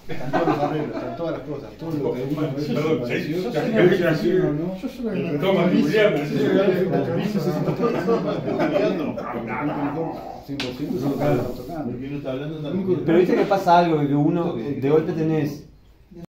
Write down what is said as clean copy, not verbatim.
Están todos los arreglos, están todas las cosas, todo lo que uno ve. Perdón, Yo ¿sí? soy Ya una que versión, así, ¿no? Yo soy una Toma, Julián, así se ve. Porque no está hablando Pero viste que pasa algo, que uno de golpe tenés